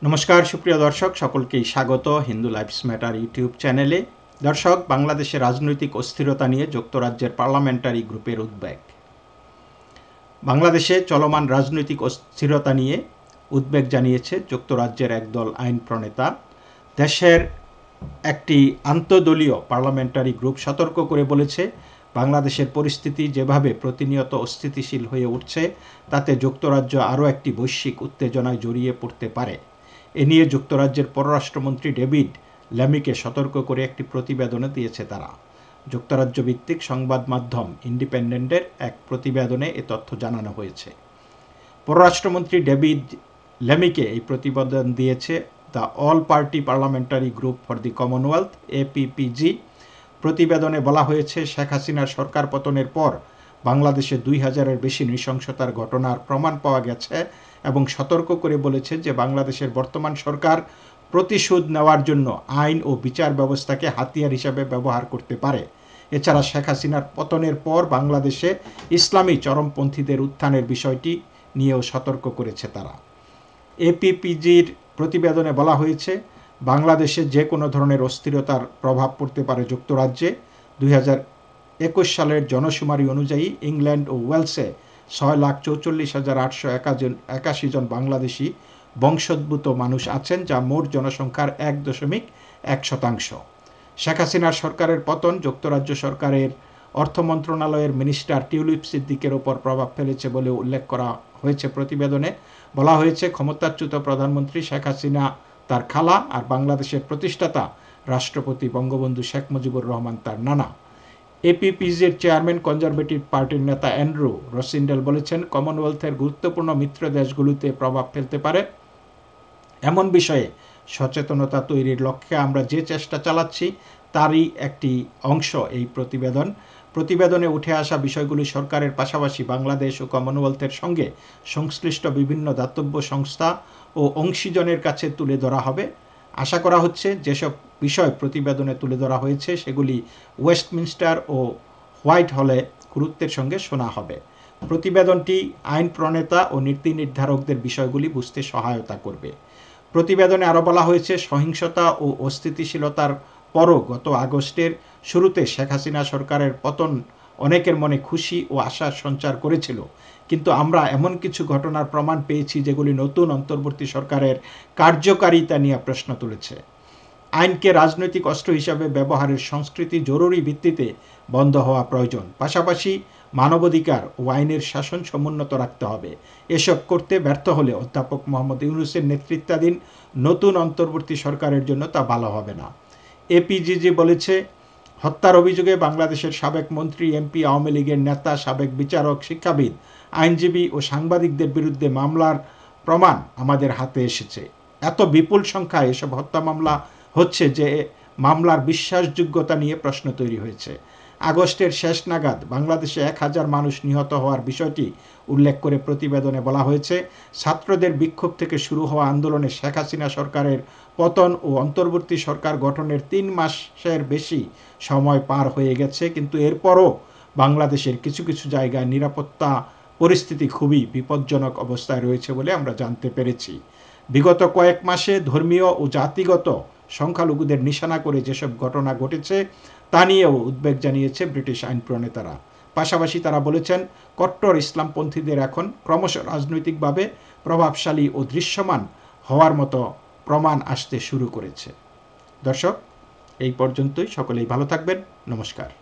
নমস্কার সুপ্রিয় দর্শক, সকলকেই স্বাগত হিন্দু লাইফস ম্যাটার ইউটিউব চ্যানেলে। দর্শক, বাংলাদেশের রাজনৈতিক অস্থিরতা নিয়ে যুক্তরাজ্যের পার্লামেন্টারি গ্রুপের উদ্বেগ। বাংলাদেশে চলমান রাজনৈতিক অস্থিরতা নিয়ে উদ্বেগ জানিয়েছে যুক্তরাজ্যের একদল আইন প্রণেতা। দেশের একটি আন্তঃদলীয় পার্লামেন্টারি গ্রুপ সতর্ক করে বলেছে, বাংলাদেশের পরিস্থিতি যেভাবে প্রতিনিয়ত অস্থিতিশীল হয়ে উঠছে তাতে যুক্তরাজ্য আরও একটি বৈশ্বিক উত্তেজনায় জড়িয়ে পড়তে পারে। এ নিয়ে যুক্তরাজ্যের পররাষ্ট্রমন্ত্রী ডেভিড ল্যামিকে সতর্ক করে একটি প্রতিবেদনে দিয়েছে তারা। যুক্তরাজ্য ভিত্তিক সংবাদ মাধ্যম ইন্ডিপেন্ডেন্টের এক প্রতিবেদনে এ তথ্য জানানো হয়েছে। পররাষ্ট্রমন্ত্রী ডেভিড ল্যামিকে এই প্রতিবেদন দিয়েছে the all party parliamentary group for the commonwealth APPG। প্রতিবেদনে বলা হয়েছে, শেখ হাসিনার সরকার পতনের পর বাংলাদেশে 2000-এর বেশি নৃশংসতার ঘটনার প্রমাণ পাওয়া গেছে এবং সতর্ক করে বলেছে যে বাংলাদেশের বর্তমান সরকার প্রতিশোধ নেওয়ার জন্য আইন ও বিচার ব্যবস্থাকে হাতিয়ার হিসাবে ব্যবহার করতে পারে। এছাড়া শেখ হাসিনার পতনের পর বাংলাদেশে ইসলামী চরমপন্থীদের উত্থানের বিষয়টি নিয়েও সতর্ক করেছে তারা। APPGর প্রতিবেদনে বলা হয়েছে, বাংলাদেশে যে কোনো ধরনের অস্থিরতার প্রভাব পড়তে পারে যুক্তরাজ্যে। 2021 সালের জনশুমারি অনুযায়ী ইংল্যান্ড ও ওয়েলসে 6,44,881 জন বাংলাদেশি বংশোদ্ভূত মানুষ আছেন, যা মোট জনসংখ্যার 1.1%। শেখ হাসিনার সরকারের পতন যুক্তরাজ্য সরকারের অর্থ মন্ত্রণালয়ের মিনিস্টার টিউলিপ সিদ্দিকের ওপর প্রভাব ফেলেছে বলে উল্লেখ করা হয়েছে। প্রতিবেদনে বলা হয়েছে, ক্ষমতাচ্যুত প্রধানমন্ত্রী শেখ হাসিনা তার খালা আর বাংলাদেশের প্রতিষ্ঠাতা রাষ্ট্রপতি বঙ্গবন্ধু শেখ মুজিবুর রহমান তার নানা। APPGর চেয়ারম্যান কনজারভেটিভ পার্টির নেতা অ্যান্ড্রু রসিন্ডেল বলেছেন, কমনওয়েলথের গুরুত্বপূর্ণ মিত্র দেশগুলোতে প্রভাব ফেলতে পারে এমন বিষয়ে সচেতনতা তৈরির লক্ষ্যে আমরা যে চেষ্টা চালাচ্ছি তারই একটি অংশ এই প্রতিবেদনে উঠে আসা বিষয়গুলি সরকারের পাশাপাশি বাংলাদেশ ও কমনওয়েলথের সঙ্গে সংশ্লিষ্ট বিভিন্ন দাতব্য সংস্থা ও অংশীজনের কাছে তুলে ধরা হবে। আশা করা হচ্ছে যেসব বিষয় প্রতিবেদনে তুলে ধরা হয়েছে সেগুলি ওয়েস্টমিনস্টার ও হোয়াইট হলে গুরুত্বের সঙ্গে শোনা হবে। প্রতিবেদনটি আইন প্রণেতা ও নীতি নির্ধারকদের বিষয়গুলি বুঝতে সহায়তা করবে। প্রতিবেদনে আরও বলা হয়েছে, সহিংসতা ও অস্থিতিশীলতার পরও গত আগস্টের শুরুতে শেখ হাসিনা সরকারের পতন অনেকের মনে খুশি ও আশার সঞ্চার করেছিল, কিন্তু আমরা এমন কিছু ঘটনার প্রমাণ পেয়েছি যেগুলি নতুন অন্তর্বর্তী সরকারের কার্যকারিতা নিয়ে প্রশ্ন তুলেছে। আইনকে রাজনৈতিক অস্ত্র হিসাবে ব্যবহারের সংস্কৃতি জরুরি ভিত্তিতে বন্ধ হওয়া প্রয়োজন। পাশাপাশি মানবাধিকার ও আইনের শাসন সমুন্নত রাখতে হবে। এসব করতে ব্যর্থ হলে অধ্যাপক মোহাম্মদ ইউনূসের নেতৃত্বাধীন নতুন অন্তর্বর্তী সরকারের জন্য তা ভালো হবে না। APPG বলেছে, হত্যার অভিযোগে বাংলাদেশের সাবেক মন্ত্রী, MP, আওয়ামী লীগের নেতা, সাবেক বিচারক, শিক্ষাবিদ, আইনজীবী ও সাংবাদিকদের বিরুদ্ধে মামলার প্রমাণ আমাদের হাতে এসেছে। এত বিপুল সংখ্যায় এসব হত্যা মামলা হচ্ছে যে মামলার বিশ্বাসযোগ্যতা নিয়ে প্রশ্ন তৈরি হয়েছে। আগস্টের শেষ নাগাদ বাংলাদেশে 1000 মানুষ নিহত হওয়ার বিষয়টি উল্লেখ করে প্রতিবেদনে বলা হয়েছে, ছাত্রদের বিক্ষোভ থেকে শুরু হওয়া আন্দোলনে শেখ হাসিনা সরকারের পতন ও অন্তর্বর্তী সরকার গঠনের 3 মাসের বেশি সময় পার হয়ে গেছে, কিন্তু এরপরও বাংলাদেশের কিছু কিছু জায়গায় নিরাপত্তা পরিস্থিতি খুবই বিপজ্জনক অবস্থায় রয়েছে বলে আমরা জানতে পেরেছি। বিগত কয়েক মাসে ধর্মীয় ও জাতিগত সংখ্যালঘুদের নিশানা করে যেসব ঘটনা ঘটেছে তা নিয়েও উদ্বেগ জানিয়েছে ব্রিটিশ আইন প্রণেতারা। পাশাপাশি তারা বলেছেন, কট্টর ইসলামপন্থীদের এখন ক্রমশ রাজনৈতিকভাবে প্রভাবশালী ও দৃশ্যমান হওয়ার মতো প্রমাণ আসতে শুরু করেছে। দর্শক, এই পর্যন্তই। সকলেই ভালো থাকবেন। নমস্কার।